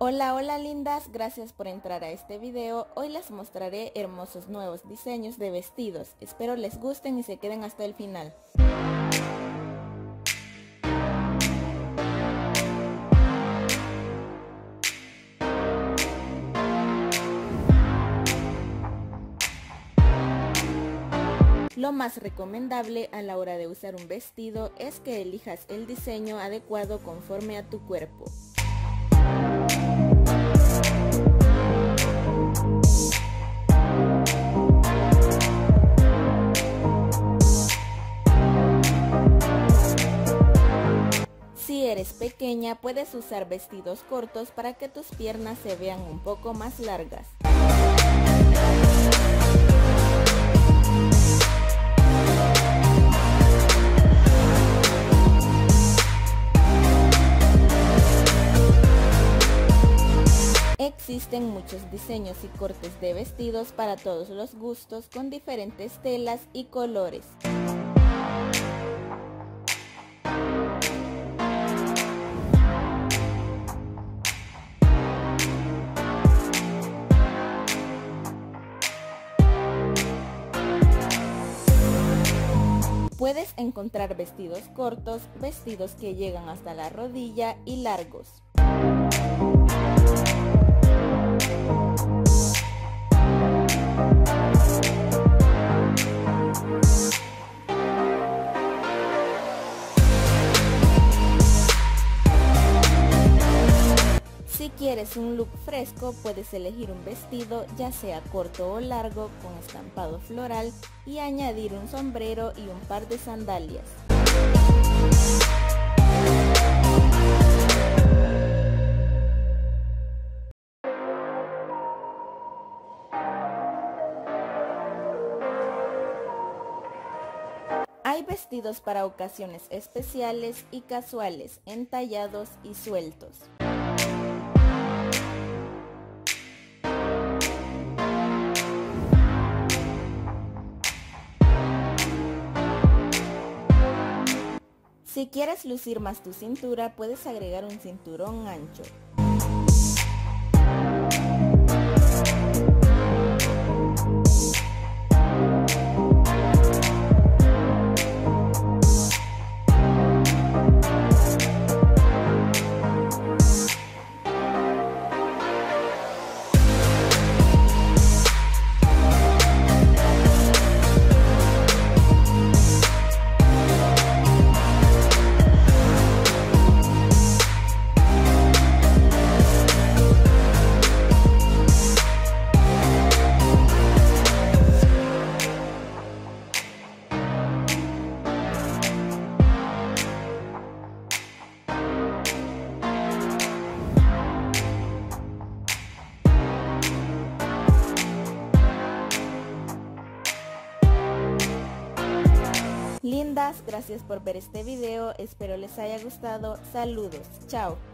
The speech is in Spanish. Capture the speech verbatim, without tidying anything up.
Hola, hola lindas, gracias por entrar a este video. Hoy les mostraré hermosos nuevos diseños de vestidos. Espero les gusten y se queden hasta el final. Lo más recomendable a la hora de usar un vestido es que elijas el diseño adecuado conforme a tu cuerpo. Si eres pequeña, puedes usar vestidos cortos para que tus piernas se vean un poco más largas. Existen muchos diseños y cortes de vestidos para todos los gustos con diferentes telas y colores. Puedes encontrar vestidos cortos, vestidos que llegan hasta la rodilla y largos. Si quieres un look fresco, puedes elegir un vestido ya sea corto o largo con estampado floral y añadir un sombrero y un par de sandalias. Hay vestidos para ocasiones especiales y casuales, entallados y sueltos. Si quieres lucir más tu cintura, puedes agregar un cinturón ancho. Lindas, gracias por ver este video, espero les haya gustado, saludos, chao.